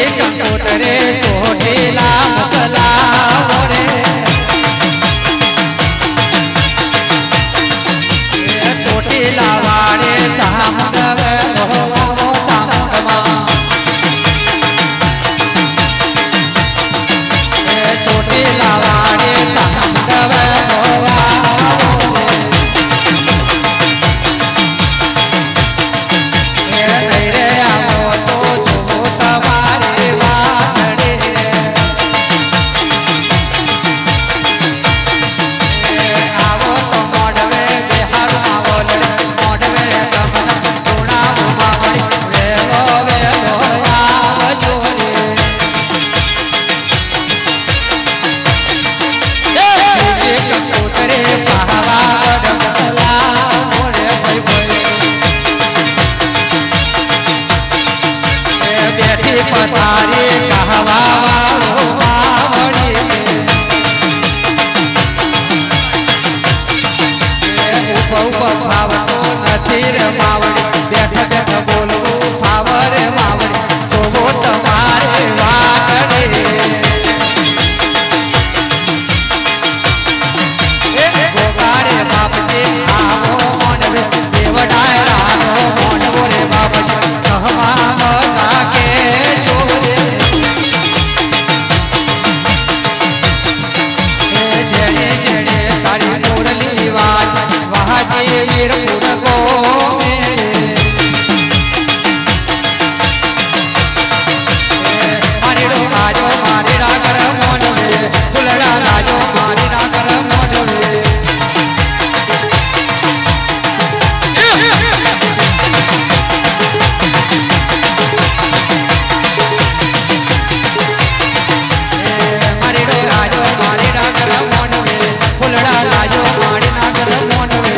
कंप्यूटरे छोटीला मुकला रे छोटीला वाड़े चामगवे मोहवावो चामगमा छोटीला वाड़े चामगवे मोहवावो नहीं रे आवो तो जो तुम्हारे वाड़े आवो तो मोड़वे बिहार आवो लड़के मोड़वे कमन गुणा मावड़ी वेलो वेलो आव जोरे ये कंप्यूटरे पहावा बड़मला मोरे भाई बोले बैठी पतारी कहवा वालो मावड़ी ऊपर भावतो નથી રે માવડી બેઠ બેઠ બોલવું ભાવરે માવડી જોવો તમારે વાગડે ગોગારે બાપજી આવો મોડવે દેવડાય રાનો મોડવો રે બાપજી કહવા મજા કે જોરે જેણે જેણે તારી મોરલી વાત વહાજી વીરપુર ગોમે મારીડો આજો મારી રાગર મોડવે ફૂલડા રાજો મારી રાગર મોડવે મારીડો રાજો મારી રાગર મોડવે ફૂલડા રાજો મારી નાગર મોડવે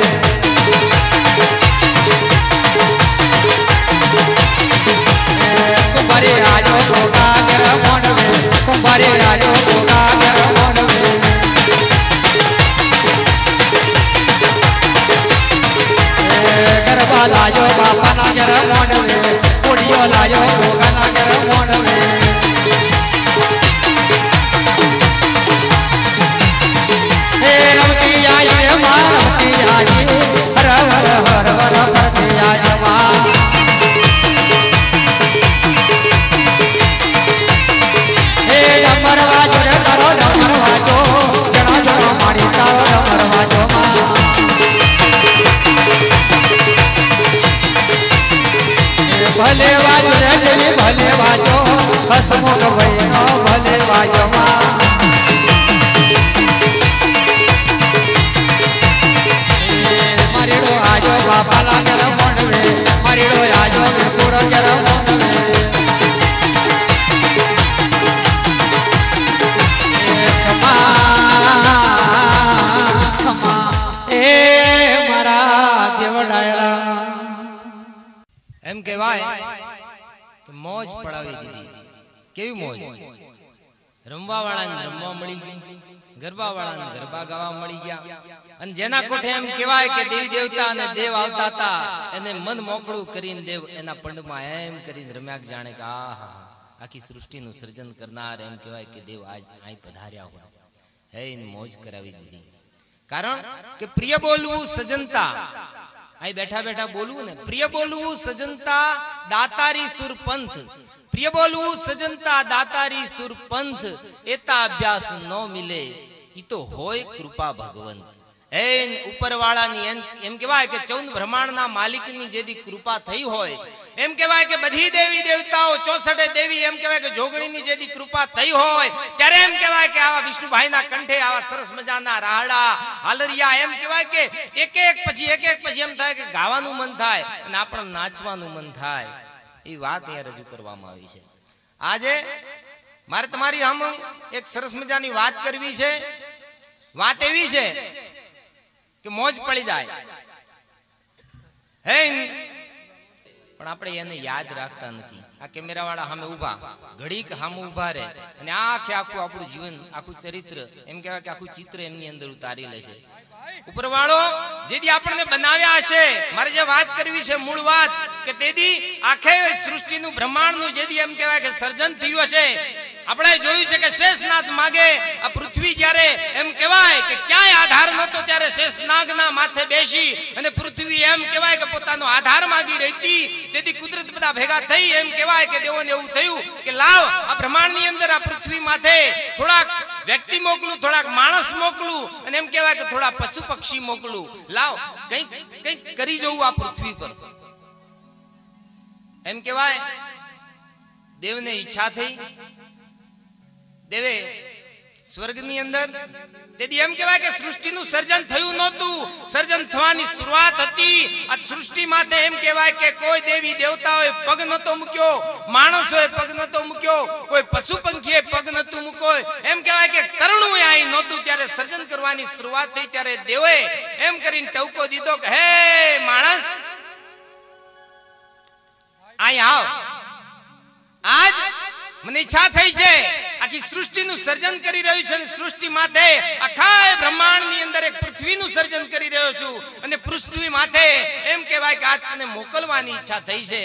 કુંભારી રાજો ગોગાગર મોડવે કુંભારી રાજો ગોગાગર મોડવે ગરબા લાજો બાપા નાગર મોડવે કોડિયો લાજો ગોગા નાગર મોડવે હે રમતી આયે માં રમતી આયે હર હર હર હર ફરતી આયે માં હે ડમર વાજો રે તારો ડમર વાજો જણા જણા મારી તારો ડમર વાજો માં ભલે વાજો રે દેવી ભલે વાજો હસમુખ ભાઈનો ભલે વાજો માં મારીડો આજો બાપા લાગર મોડવે મારીડો આજો વીરપુર ગર મોડવે એમ કહેવાય કે મોજ પડાવી દીધી. કેવી મોજ! રમવા વાળાને રમવા મળી ગયું, ગરબા વાળાને ગરબા ગાવા મળી ગયા. અને જેના કોઠે એમ કહેવાય કે દેવી દેવતા અને દેવ આવતા હતા એને મન મોકળું કરીને દેવ એના પંડમાં એમ કરીને રમ્યા જાણે કે આહા આખી સૃષ્ટિનું સર્જન કરનાર એમ કહેવાય કે દેવ આજ અહીં પધાર્યા હોય. હે મોજ કરાવી દીધી. કારણ કે પ્રિય બોલવું સજનતા, અહીં બેઠા બેઠા બોલવું ને, પ્રિય બોલવું સજનતા દાતારી સુર પંથ, પ્રિય બોલવું સજનતા દાતારી સુર પંથ, એતા અભ્યાસ ન મિલે ઈ તો હોય કૃપા ભગવંત. એન ઉપરવાળાની એમ કહેવાય કે 14 બ્રહ્માંડના માલિકની જેદી કૃપા થઈ હોય, એમ કહેવાય કે બધી દેવી દેવતાઓ 64 દેવી એમ કહેવાય કે જોગણીની જેદી કૃપા થઈ હોય ત્યારે એમ કહેવાય કે આવા વિષ્ણુભાઈના કંઠે આવા સરસ મજાના રાહડા હાલરિયા એમ કહેવાય કે એક એક પછી એમ થાય કે ગાવાનું મન થાય અને આપણને નાચવાનું મન થાય. એ વાત અહીંયા રજૂ કરવામાં આવી છે. આજે મારે તમારી આમ એક સરસ મજાની વાત કરવી છે. વાત એવી છે કે મોજ પડી જાય. હે પણ આપણે એને યાદ રાખતા નથી. આ કેમેરા વાળા સામે ઉભા ઘડીક સામે ઉભા રહે અને આખે આખું આપણું જીવન, આખું ચરિત્ર, એમ કહેવાય કે આખું ચિત્ર એમની અંદર ઉતારી લે છે. ઉપરવાળો જેથી આપણને બનાવ્યા હશે, મારે જે વાત કરવી છે મૂળ વાત, કે તેથી આખે સૃષ્ટિનું બ્રહ્માંડનું જેથી એમ કહેવાય કે સર્જન થયું હશે. આપણે જોયું છે કે શેષનાગ માગે આ પૃથ્વી જ્યારે એમ કહેવાય કે ક્યાંય આધાર નહોતો ત્યારે શેષનાગના માથે બેસી અને પૃથ્વી એમ કહેવાય કે પોતાનો આધાર માગી રહી. તેથી કુદરત બધા ભેગા થઈ એમ કહેવાય કે દેવોને એવું થયું કે લાવ આ બ્રહ્માંડની અંદર આ પૃથ્વી માથે થોડાક વ્યક્તિ મોકલું, થોડાક માણસ મોકલું અને એમ કહેવાય કે થોડા પશુ પક્ષી મોકલું. લાવ કંઈક કરી જવું આ પૃથ્વી પર. એમ કહેવાય દેવને ઈચ્છા થઈ. દેવે સ્વર્ગની અંદર તેથી એમ કહેવાય કે સૃષ્ટિનું સર્જન થયું નહોતું, સર્જન થવાની શરૂઆત હતી. આ સૃષ્ટિ માથે એમ કહેવાય કે કોઈ દેવી દેવતાઓએ પગ નહોતો મૂક્યો, માણસોએ પગ નહોતો મૂક્યો, કોઈ પશુ પંખીએ પગ નહોતું મૂક્યો. એમ કહેવાય કે તરણું અહીં નહોતું ત્યારે સર્જન કરવાની શરૂઆત થઈ. ત્યારે દેવે એમ કરીને ટવકો દીધો કે હે માણસ અહીં આવ. આજ મને ઈચ્છા થઈ છે, આખી સૃષ્ટિનું સર્જન કરી રહ્યું છે અને સૃષ્ટિ માથે આખા બ્રહ્માંડની અંદર એક પૃથ્વીનું સર્જન કરી રહ્યો છું અને પૃથ્વી માથે એમ કહેવાય કે આજ તને મોકલવાની ઈચ્છા થઈ છે.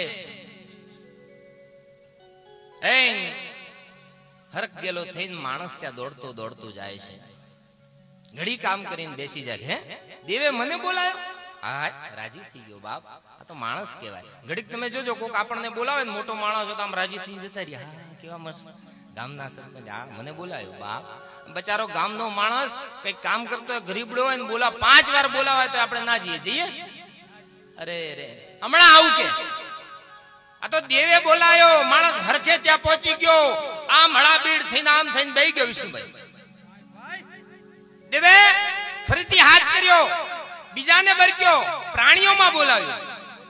એન હરક ગેલો થઈને માણસ ત્યાં દોડતો દોડતો જાય છે. ઘડી કામ કરીને બેસી જાય. હે દેવે મને બોલાયો? હા, રાજી થઈ ગયો. બાપ આ તો માણસ કહેવાય. ઘડીક તમે જોજો કોક આપણને બોલાવે ને મોટો માણસ હોય તો આમ રાજી થઈને જતા રહ્યા. હા કેવા મસ્ત ગામના સરપંચ, હા મને બોલાયો. બાપ બચારો ગામનો માણસ કઈક કામ કરતો હોય, ગરીબડો હોય ને 5 વાર બોલાવાય તો આપણે ના જઈએ. અરે રે હમણાં આવું કે આ તો દેવે બોલાયો. માણસ હરખે ત્યાં પહોંચી ગયો. આમ હળાબીડ થઈને આમ થઈને બેહી ગયો. વિષ્ણુભાઈ દેવે ફરીથી હાથ કર્યો, બીજાને બરક્યો, પ્રાણીઓમાં બોલાવ્યો.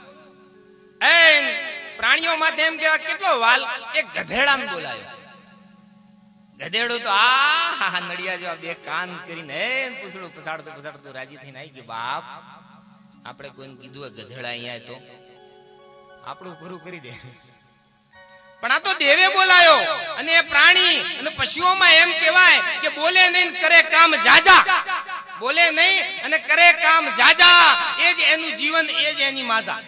પ્રાણીઓમાં એમ કેવા કેટલો વાલ, એક ગધેડાને બોલાવ્યો. ગધેડો તો આ નડિયા જેવા 2 કાન કરીને પૂછડું પસાડતું પસાડતું રાજી થઈને આવી ગયો. બાપ આપણે કોઈને કીધું ગધેડા અહીંયા તો આપણું પૂરું કરી દે. પણ આ તો દેવે બોલાયો. અને એ પ્રાણી અને પશુઓમાં એમ કહેવાય કે બોલે નહીં કરે કામ જાજા. બોલે નહીં અને કરે કામ જાજા. એ જ એનું જીવન, એ જ એની માજા.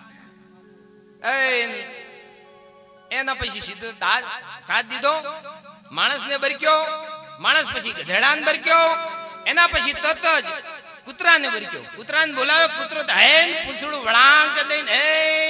એના પછી સીધો સાથ દીધો, માણસને બરક્યો. માણસ પછી ગધેડાને બરક્યો. એના પછી તરત જ કૂતરાને બરક્યો. કૂતરાને બોલાવ્યો. કૂતરો તો હે પૂછડું વળાંક દઈને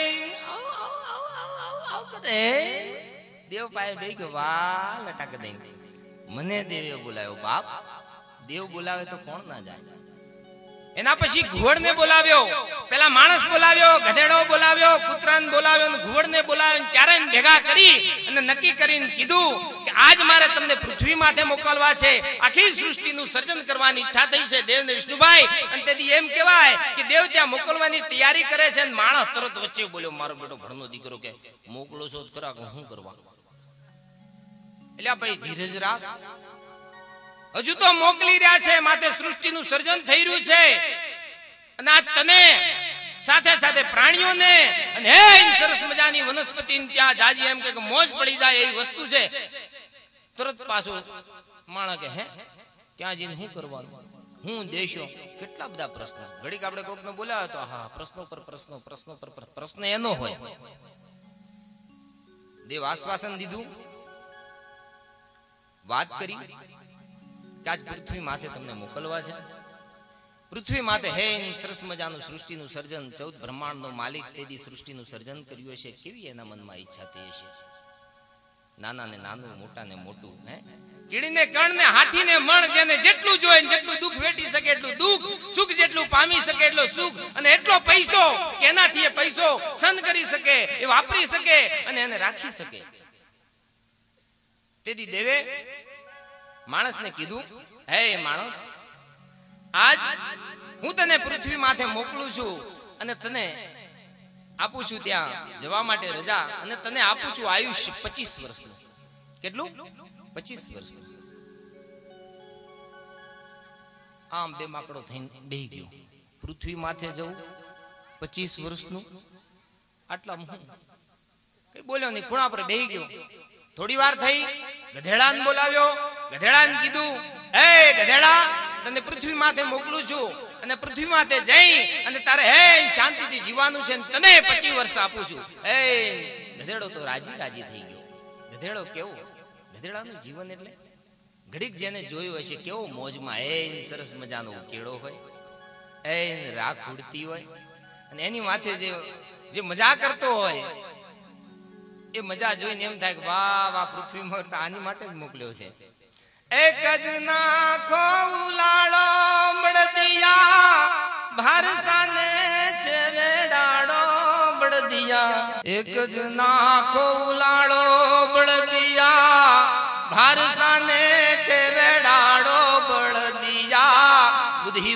દેવ પાસે બે ગયો. વાહ લટાક દઈને મને દેવે બોલાવ્યો. બાપ દેવ બોલાવે તો કોણ ના જાય. એના પછી ઘુવડને બોલાવ્યો. પેલા માણસ બોલાવ્યો, ગધેડો બોલાવ્યો, કૂતરાને બોલાવ્યો, ઘુવડને બોલાવ્યો. ચારેને ભેગા કરી અને નક્કી કરીને કીધું કે આજ મારે તમને પૃથ્વી માથે મોકલવા છે. આખી સૃષ્ટિનું સર્જન કરવાની ઈચ્છા થઈ છે દેવ ને વિષ્ણુભાઈ. અને તેથી એમ કહેવાય કે દેવ ત્યાં મોકલવાની તૈયારી કરે છે. અને માણસ તરત વચ્ચે બોલ્યો, મારો બેટો ભણનો દીકરો કે મોકલો છો ખરા, હું કરવા? એટલે ભાઈ ધીરજ રાખ, હજુ તો મોકલી રહ્યા છે. માથે સૃષ્ટિનું સર્જન થઈ રહ્યું છે અને આ તને સાથે સાથે પ્રાણીઓને અને હે સરસ મજાની વનસ્પતિ ત્યાં જાજી એમ કે મોજ પડી જાય એવી વસ્તુ છે. તરત પાછો માણસ કે હે ત્યાં જઈને શું કરવાનું, હું દેશો, કેટલા બધા પ્રશ્નો. ઘડીક આપણે કોકને બોલાવે તો હા પ્રશ્નો પર પ્રશ્નો, પ્રશ્નો પર પ્રશ્ન એનો હોય. દેવ આશ્વાસન દીધું, વાત કરી કે આજ પૃથ્વી માથે તમને મોકલવા છે. પૃથ્વી માથે હે સરસ મજાનું સૃષ્ટિનું સર્જન, 14 બ્રહ્માંડનો માલિક તેથી સૃષ્ટિનું સર્જન કર્યું છે. કેવી એના મનમાં ઈચ્છા થઈ હશે. નાના ને નાનું, મોટા ને મોટું, હે કીડીને કણ ને હાથી ને મણ, જેને જેટલું જોઈએ જેટલું દુઃખ વેઠી શકે એટલું દુઃખ, સુખ જેટલું પામી શકે એટલો સુખ, અને એટલો પૈસો કે એનાથી એ પૈસો સન કરી શકે, એ વાપરી શકે અને એને રાખી શકે. તેથી દેવે માણસને કીધું, હે માણસ, આજ હું તને પૃથ્વી માથે મોકલું છું અને તને આપું છું ત્યાં જવા માટે રજા, અને તને આપું છું આયુષ્ય 25 વર્ષનું. કેટલું? 25 વર્ષનું. આમ બે માકડો થઈને બેહી ગયો. પૃથ્વી માથે જવું 25 વર્ષનું આટલા કઈ બોલ્યો નહીં, ખૂણા પર બેહી ગયો. થોડી વાર થઈ, ગધેડાને બોલાવ્યો. ગધેડાને કીધું, એ ગધેડા, તને પૃથ્વી માથે મોકલું છું અને પૃથ્વી માથે જઈ અને તારે હે શાંતિથી જીવવાનું છે, તને 25 વર્ષ આપું છું. એ ગધેડો તો રાજી રાજી થઈ ગયો. ગધેડો કેવો, ગધેડાનું જીવન એટલે ઘડીક જેને જોયું હશે કેવો મોજમાં, એ સરસ મજાનો કેળો હોય, એ રાખ ઉડતી હોય અને એની માથે જે મજા કરતો હોય એ મજા જોઈને એમ થાય કે વાહ વાહ, પૃથ્વીમાં આની માટે જ મોકલ્યો છે. એક જ નાખો ઉલાળો બળદિયા, ભારસાને છે વેડાળો બળદિયા. એક જ નાખો ઉલાળો બળદિયા, ભારસાને છે વેડાળો બળદિયા. બુદ્ધિ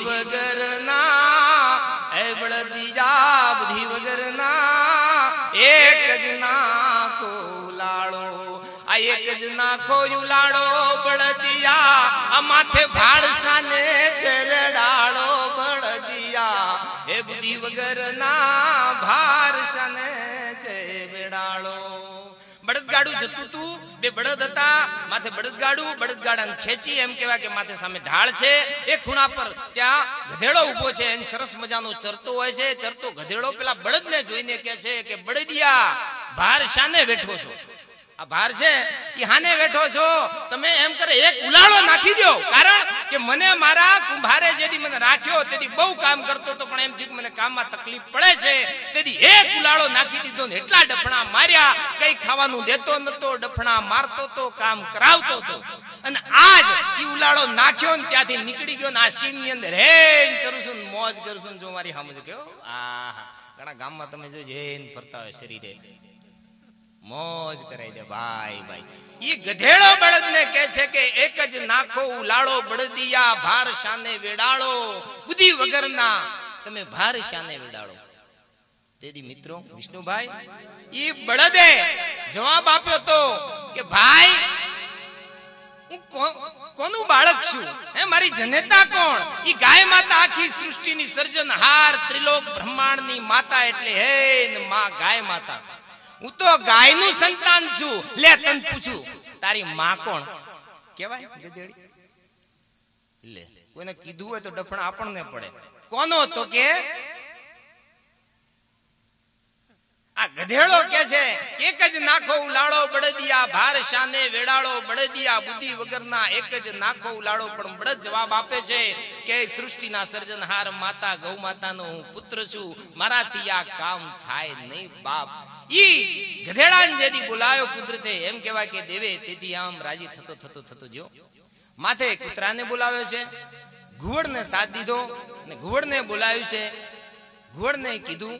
વગરના એ બળદિયા, બુદ્ધિ વગરના એક જ નાખો ઉલાળો. આ એક જ નાખો ઉલાળો બળદિયા, આ માથે ભાડસાને છે વેડાળો બળદિયા. એ બુદ્ધિ વગરના ભારસાને છે વેડાળો. બળદગાડું જતું તું, બે બળદ હતા, માથે બળદગાડું, બળદગાડાને ખેંચી, એમ કહેવાય કે માથે સામે ઢાળ છે. એ ખૂણા પર ત્યાં ગધેડો ઉભો છે, એને સરસ મજાનો ચરતો હોય છે. ચરતો ગધેડો પેલા બળદને જોઈને કહે છે કે બળદિયા, ભાર શાને બેઠો છો? આ ભાર છે એ હાને બેઠો છો? તમે એમ કરે એક ઉલાળો નાખી દો, કારણ કે મને મારા કુંભારે જેથી મને રાખ્યો તેથી બહુ કામ કરતો હતો, પણ એમ થયું મને કામમાં તકલીફ પડે છે, તેથી એક ઉલાળો નાખી દીધો ને એટલા ડફણા માર્યા. કઈ ખાવાનું દેતો નતો, ડફણા મારતો તો, કામ કરાવતો હતો. અને આજ ઈ ઉલાળો નાખ્યો ને ત્યાંથી નીકળી ગયો ને આ સીન ની અંદર હે કરું છું, મોજ કરું છું. જો મારી સામે કેવો આ ઘણા ગામમાં તમે જોજો હેન ફરતા હોય શરીરે, મોજ કરાઈ દે ભાઈ ભાઈ. ઈ ગધેડો બળદને કહે છે કે એક જ નાખો ઉલાળો બળદિયા, ભાર શાને વેડાળો. બુદ્ધિ વગરના તમે ભાર શાને વેડાળો. તેથી મિત્રો વિષ્ણુભાઈ, ઈ બળદે જવાબ આપ્યો તો કે ભાઈ હું કોનું બાળક છું? હે મારી જનેતા કોણ? ઈ ગાય માતા, આખી સૃષ્ટિની સર્જનહાર, ત્રિલોક બ્રહ્માંડની માતા, એટલે હે માં ગાય માતા. હું તો ગાયનું સંતાન છું. લે તને પૂછું, તારી માં કોણ કેવાય? ગધેડી. લે કોઈને કીધું હોય તો ડફણા આપણને પડે. કોનો? તો કે આ ગધેડો કે છે એક જ નાખો ઉલાળો બળદિયા, ભાર શાને વેડાળો બળદિયા. બુદ્ધિ વગરના એક જ નાખો ઉલાળો. પણ બળદ જવાબ આપે છે કે સૃષ્ટિના સર્જનહાર માતા ગૌ માતાનો હું પુત્ર છું, મારાથી આ કામ થાય નહીં બાપ. ઈ ગધેડાને જેથી બોલાયો કુદરતે, એમ કહેવાય કે દેવે તેથી આમ રાજી થતો જો માથે કૂતરાને બોલાવ્યો છે. ઘુવડને સાથ દીધો અને ઘુવડને બોલાવ્યું છે. ઘુવડને કીધું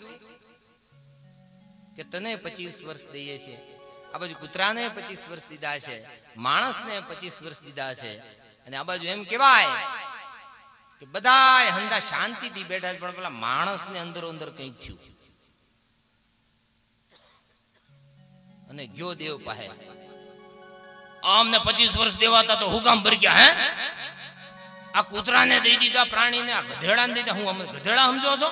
કે તને 25 વર્ષ દઈએ છે. આ બાજુ કૂતરાને 25 વર્ષ દીધા છે, માણસને 25 વર્ષ દીધા છે. અને આ બાજુ એમ કહેવાય કે બધા હંધા શાંતિથી બેઠા છે, પણ પેલા માણસને અંદરો અંદર કંઈક થયું અને ગયો દેવ પાસે. આમને 25 વર્ષ દેવાતા તો હું કામ ભરી ગયા? હે આ કૂતરાને દઈ દીધા, પ્રાણીને, આ ગધેડાને દીધા. હું અમને ગધેડા સમજો છો?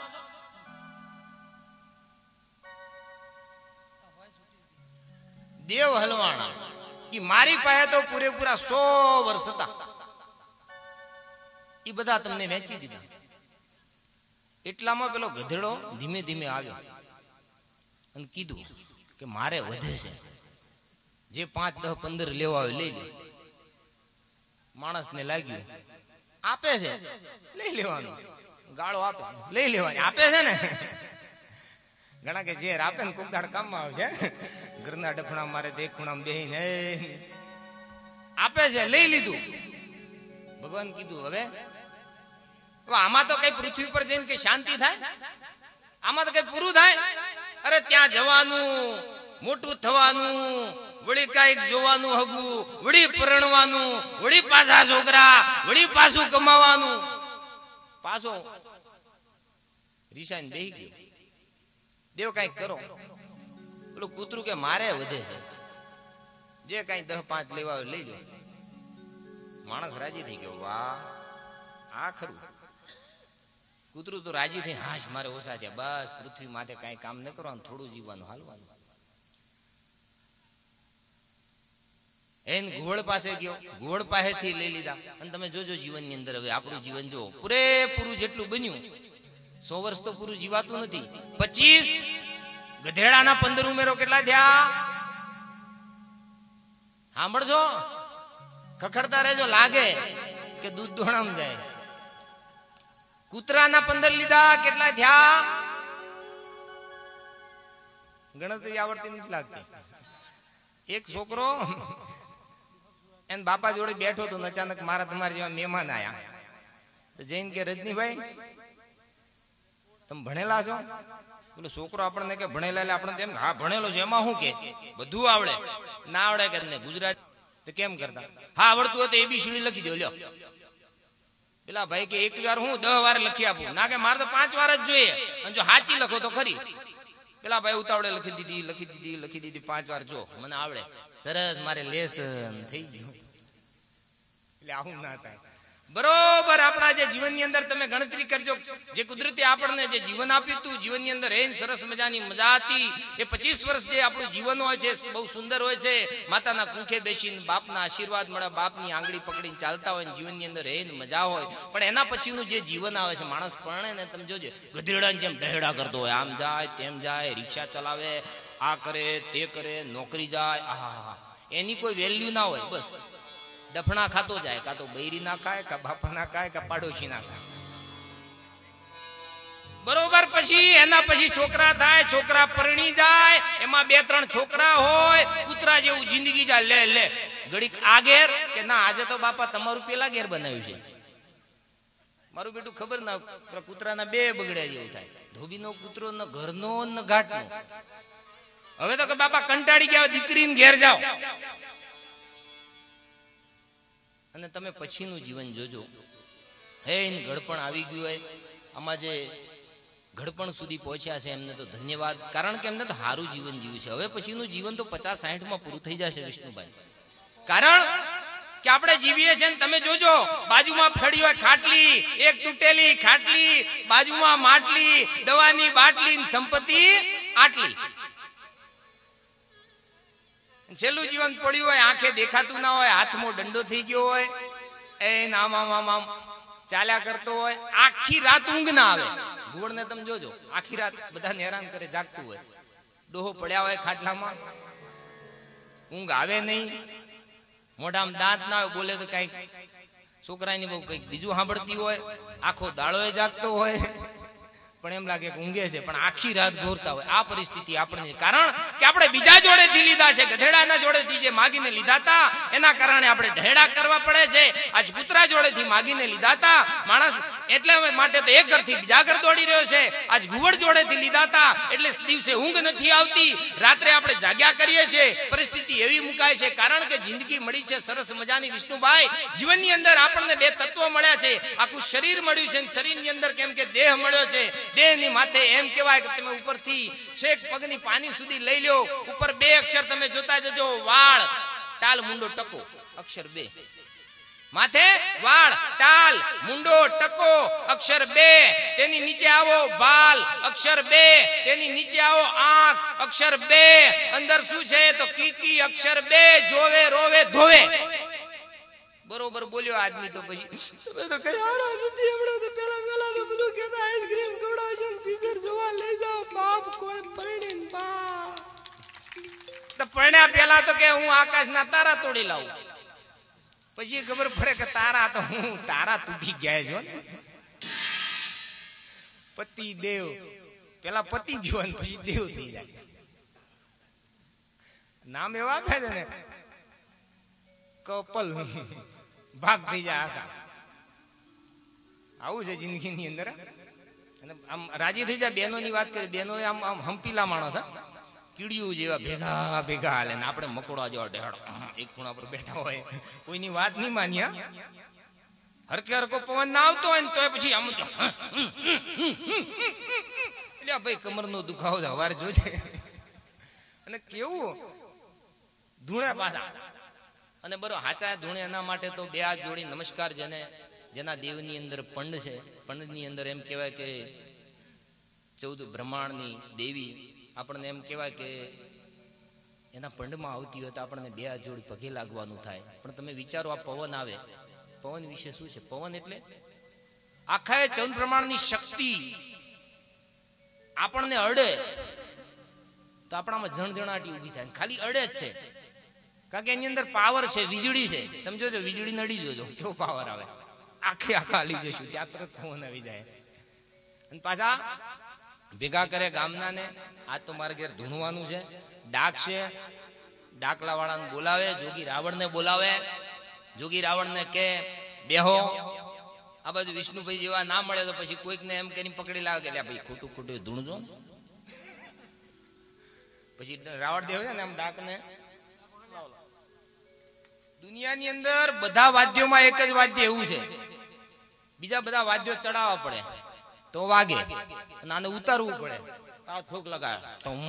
દેવ હલવાણા કે મારી પાસે તો પૂરેપૂરા 100 વર્ષ હતા, એ બધા તમને વેચી દીધા. એટલામાં પેલો ગધેડો ધીમે ધીમે આવ્યો અને કીધું કે મારે વધે છે, જે 5, 10, 15 લેવા આવે લઈ લે. માણસને લાગ્યું આપે છે લઈ લેવાનું, ગાળો આપે લઈ લેવાની, આપે છે ને. ઘણા કે ઝેર આપે ને કોક દાડ કામમાં આવશે. ઘરના ડફણા મારે તે ખૂણામાં બેહીને આપે છે, લઈ લીધું. ભગવાન કીધું હવે આમાં તો કઈ પૃથ્વી પર જઈને કઈ શાંતિ થાય? આમાં તો કઈ પૂરું થાય? અરે ત્યાં જવાનું, મોટું થવાનું, વળી કઈક જોવાનું, હગું, વળી પરણવાનું, વળી પાછા છોકરા, વળી પાછું કમાવાનું. પાછો રીસાઈને બેહી ગયો. દેવ કઈક કરો. પેલું કૂતરું કે મારે વધે છે, જે કઈ 10, 5 લેવા લઈ લો. માણસ રાજી થઈ ગયો. વાહ, આ ખરું. કૂતરું તો રાજી થઈને હાશ મારે ઓછા થયા, બસ પૃથ્વી માથે કાંઈ કામ ન કરવાનું, થોડું જીવવાનું, હાલવાનું. એને ઘુવડ પાસે ગયો, ઘુવડ પાસેથી લઈ લીધા. અને તમે જોજો જીવનની અંદર હવે આપણું જીવન જો પૂરેપૂરું જેટલું બન્યું, 100 વર્ષ તો પૂરું જીવાતું નથી. 25 ગધેડાના 15 ઉમેરો કેટલા થયા? સાંભળજો, ખખડતા રહેજો, લાગે કે દૂધ દોણામ જાય. કૂતરાના 15 લીધા, કેટલા થયા? ગણતરી આવડતી નથી લાગતી. એક છોકરો એન બાપા જોડે બેઠો તો અચાનક મારા તમારા જેવા મહેમાન આયા. તો જઈને કે રજનીભાઈ તમે ભણેલા છો? બોલો છોકરો આપણને કે ભણેલા, એટલે આપણે તેમ હા ભણેલો છે, એમાં શું કે બધું આવડે? ના આવડે કે ગુજરાત તો કેમ કરતા? હા આવડતું હોય તો ABCD લખી દો લ્યો. પેલા ભાઈ કે એક વાર હું 10 વાર લખી આપું. ના કે મારે તો 5 વાર જ જોઈએ, અને જો સાચી લખો તો ખરી. પેલા ભાઈ ઉતાવળે લખી દીધી 5 વાર, જો મને આવડે, સરસ, મારે લેસન થઈ ગયું. એટલે આવું ના થાય. બરોબર આપણા જે જીવનની અંદર તમે ગણતરી કરજો, જે કુદરતે આપણને જે જીવન આપ્યું હતું, જીવનની અંદર એ સરસ મજાની મજા હતી. એ 25 વર્ષ જે આપણું જીવન હોય છે બહુ સુંદર હોય છે. માતાના કુંખે બેસીને બાપના આશીર્વાદ મળે, બાપની આંગળી પકડીને ચાલતા હોય, જીવનની અંદર એ મજા હોય. પણ એના પછીનું જે જીવન આવે છે, માણસ પરણે ને તમે જોજો ગધેડાની જેમ દહેડા કરતો હોય, આમ જાય તેમ જાય, રિક્ષા ચલાવે, આ કરે તે કરે, નોકરી જાય, આહા, એની કોઈ વેલ્યુ ના હોય. બસ ડફણા ખાતો જાય, કાં તો બૈરી ના ખાય, કાં બાપા ના ખાય, કાં પાડોશી ના ખાય. બરોબર. પછી એના પછી છોકરા થાય, છોકરા પરણી જાય, એમાં 2-3 છોકરા હોય, કૂતરા જેવું જિંદગી જાય. લે ઘડીક આ ઘેર કે ના, આજે તો બાપા તમારું પેલા ઘેર બનાવ્યું છે, મારું બેટું ખબર ના. કૂતરાના 2 બગડ્યા જેવું થાય. ધોબીનો કૂતરો ન ઘરનો ન ઘાટનો. હવે તો કે બાપા કંટાળી ગયા, દીકરીને ઘેર જાઓ. અને તમે પછીનું જીવન જોજો, હે ઘડપણ આવી ગયું હોય. આમાં જે ઘડપણ સુધી પહોંચ્યા છે એમને તો ધન્યવાદ, કારણ કે એમને તો સારું જીવન જીવ્યું છે. હવે પછીનું જીવન તો 50-60 માં પૂરું થઈ જશે વિષ્ણુભાઈ. કારણ કે આપણે જીવીએ છીએ ને તમે જોજો, બાજુમાં પડી હોય ખાટલી, એક તૂટેલી ખાટલી, બાજુમાં માટલી, દવાની બાટલી, સંપત્તિ આટલી. છેલ્લું જીવન પડ્યું હોય, આંખે દેખાતું ના હોય, હાથમાં દંડો થઈ ગયો હોય, એ આમ ચાલ્યા કરતો હોય, આખી રાત ઊંઘ ના આવે. ઘુવડને તમે જોજો, આખી રાત બધાને હેરાન કરે, જાગતું હોય. ડોહો પડ્યા હોય ખાટલામાં, ઊંઘ આવે નહીં, મોઢામાં દાંત ના હોય, બોલે તો કઈક છોકરાની બહુ કઈક બીજું સાંભળતી હોય, આખો દાડો જાગતો હોય, પણ એમ લાગે કે ઊંઘે છે, પણ આખી રાત ઘોરતા હોય. આ પરિસ્થિતિ આપણને, કારણ કે આપણે બીજા જોડેથી લીધા છે, ગધેડાના જોડેથી જે માગીને લીધા હતા, એના કારણે આપણે ઢેડા કરવા પડે છે. આજ કૂતરા જોડેથી માગીને લીધા હતા માણસ, એટલે માટે તો એક ઘરથી બીજા ઘર દોડી રહ્યો છે. આજ ઘુવડ જોડેથી લીધા હતા, એટલે દિવસે ઊંઘ નથી આવતી, રાત્રે આપણે જાગ્યા કરીએ છીએ. પરિસ્થિતિ એવી મુકાય છે, કારણ કે જિંદગી મળી છે સરસ મજાની વિષ્ણુભાઈ. જીવનની અંદર આપણને 2 તત્વો મળ્યા છે, આખું શરીર મળ્યું છે, શરીરની અંદર કેમ કે દેહ મળ્યો છે. દેહની માથે એમ કહેવાય કે તમે ઉપરથી છેક પગની પાની સુધી લઈ લ્યો. ઉપર 2 અક્ષર તમે જોતા જજો, વાળ ટાલ મુંડો ટકો, અક્ષર 2. માથે વાળ ટાલ મુંડો ટકો, અક્ષર 2. તેની નીચે આવો બાલ, અક્ષર 2. તેની નીચે આવો આંખ, અક્ષર 2. અંદર શું છે તો કીકી, અક્ષર 2. જોવે રોવે ધોવે. બરોબર બોલ્યો આદમી. તો પછી તમે તો કઈ આરા નથી. હમણાં તો પેલા તો બધું કહેતા આઈસ્ક્રીમ ખવડાવજો, પિઝર જોવા લઈ જાઓ, બાપ કોઈ પરણીને બા. તો પરણ્યા પેલા તો કે હું આકાશના તારા તોડી લાવું. પછી ખબર પડે કે તારા તો હું તારા તૂટી ગયા છો ને. પતિ દેવ, પેલા પતિ ગયો ને પછી દેવ થઈ જાય. નામ એવા આપે છે ને, કપલ ભાગ થઈ જાય આખા. આવું છે જિંદગીની અંદર. અને આમ રાજી થઈ જાય. બહેનો ની વાત કરી, બહેનો આમ આમ હંપીલા માણસ, કીડિયું જેવા ભેગા ભેગા હાલે, ને આપણે મકોડા જેવા ઢેડો એક ખૂણા પર બેઠા હોય, કોઈની વાત નહીં માન્યા. હરકે હરકો પવન ના આવતો હોય ને તો પછી આમ એટલે ભાઈ કમરનો દુખાવો હવારે જોજે. અને કેવું ધૂણે પાછા. અને બરો હાચા ધૂણે, એના માટે તો 2 હાથ જોડી નમસ્કાર. જેને જેના દેવની અંદર પંડ છે, પંડની અંદર એમ કહેવાય કે 14 બ્રહ્માંડની દેવી, આપણને એમ કહેવાય કે એના પંડમાં આવતી હોય તો આપણને 2 હાથ જોડી પગે લાગવાનું થાય. પણ તમે વિચારો, આ પવન આવે, પવન વિશે શું છે? પવન એટલે આખા 14 બ્રહ્માંડની શક્તિ આપણને અડે તો આપણામાં જણજણાટી ઊભી થાય. ખાલી અડે જ છે, કારણ કે એની અંદર પાવર છે, વીજળી છે. તમે જોજો, વીજળી નડી જોજો કેવો પાવર આવે, આખા હાલી જશું, ત્યાં તરત પવન આવી જાય. અને પાછા ભેગા કરે ગામના ને. આજ તો મારે ઘેર ધૂણવાનું છે, ડાક છે, ડાકલા વાળાને બોલાવે, જોગી રાવણને બોલાવે. જોગી રાવણને કે બેહો. આ બાજુ વિષ્ણુભાઈ જેવા ના મળે તો પછી કોઈકને એમ કરીને પકડી લાવે કે ભાઈ ખોટું ખોટું ધૂણજો. પછી રાવણ દેવ છે ને એમ ડાકને. દુનિયાની અંદર બધા વાદ્યોમાં એક જ વાદ્ય એવું છે, બીજા બધા વાદ્યો ચડાવવા પડે તો વાગે, અને આને ઉતારવું પડે. આ ઠોક લગાડ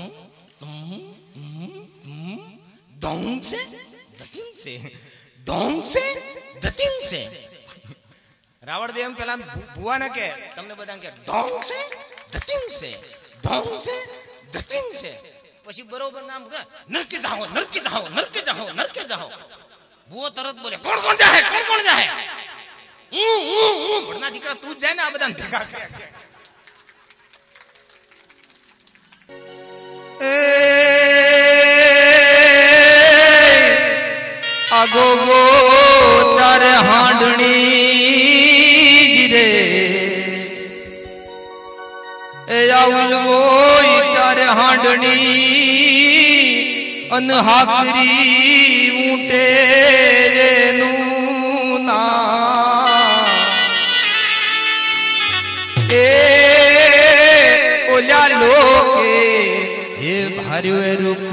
ડોંગ છે ધતિંગ છે, ડોંગ છે ધતિંગ છે. રાવણ દેવ પેલા ભુવાને કે, તમને બધા કે ડોંગ છે ધતિંગ છે, ડોંગ છે ધતિંગ છે. પછી બરોબર નામ નરકે જાઓ, નરકે જાઓ, નરકે જાઓ, નરકે જાઓ. ભુવો તરત બોલે કોણ કોણ જાય, કોણ કોણ જાય? હું ભણના દીકરા તું જ જાય ને. આ બધા ભેગા કર્યા. આગો ગો ચારે હાંડણી રે, એ આવલવો ચારે હાંડણી, અન હાકરી ઊંટે નું ના. એ ઓલા લોકે હે ભાર્યો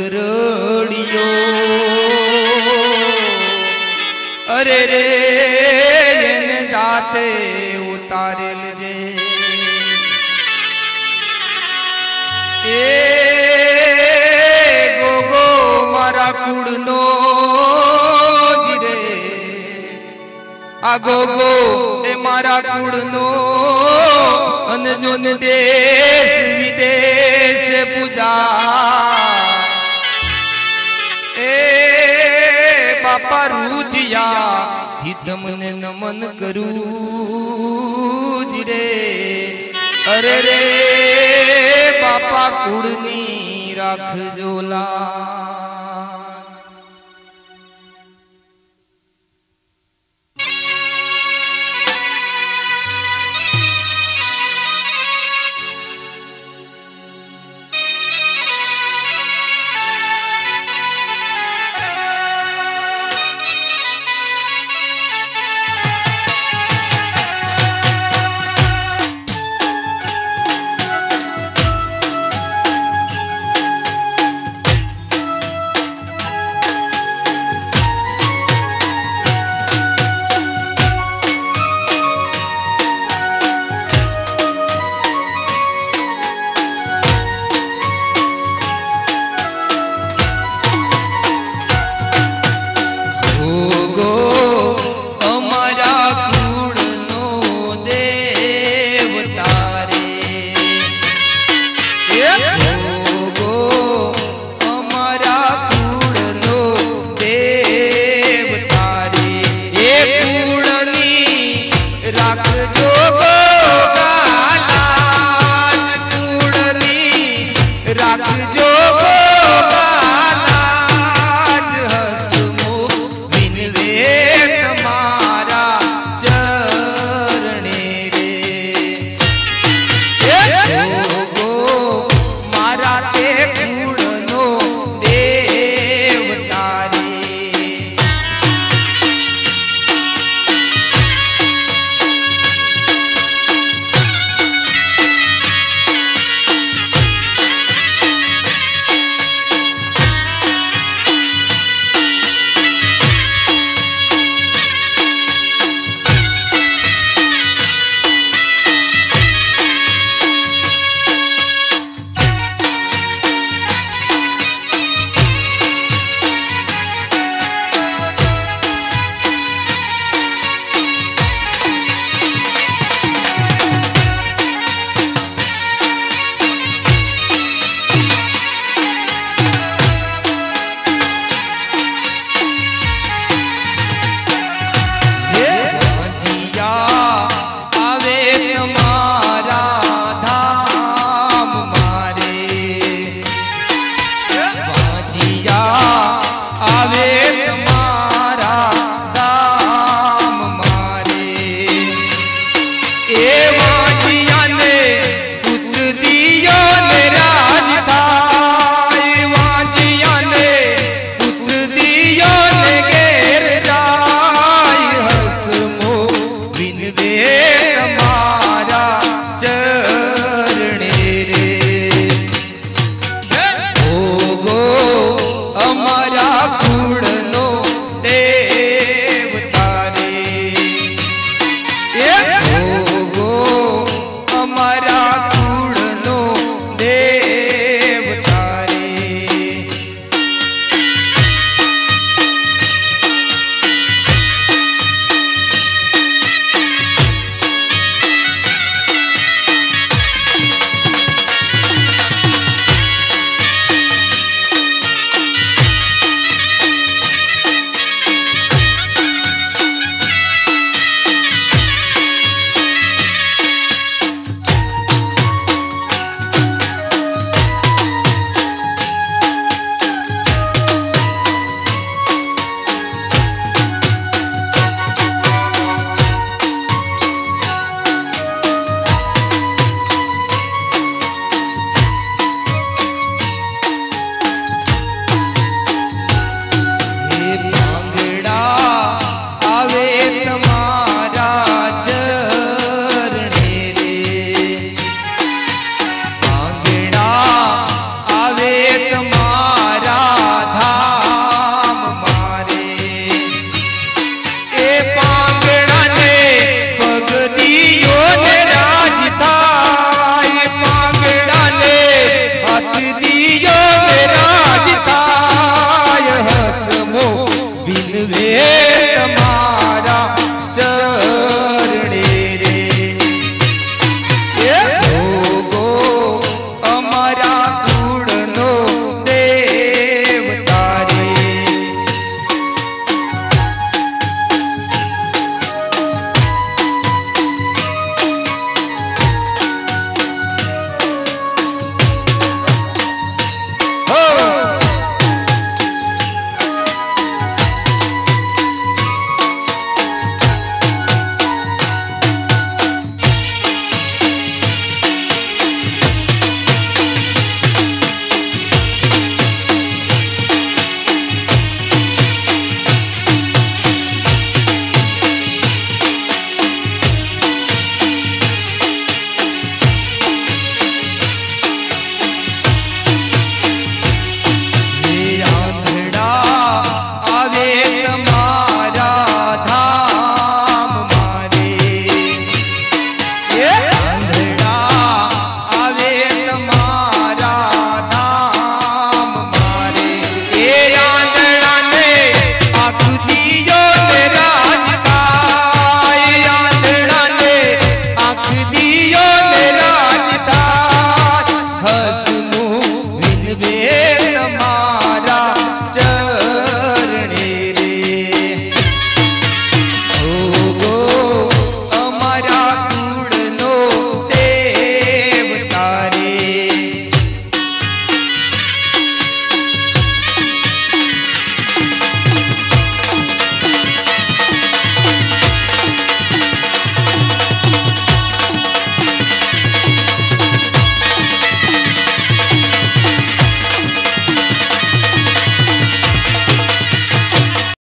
રૂકરડિયો, અરે રે એને જાતે ઉતારેલ જે. એ ગોગો મારા કુળનો જીરે, આ ગોગો એ મારા કુળનો, અને જોન દેશ વિદેશ પૂજા. એ બાપા રૂધિયા થી તમને નમન કરું જીરે. અરે રે બાપા કુળની રાખજો લા. વિનવે તમારા ચરણે રે ગો અમારા કુળનો દેવ તારે वे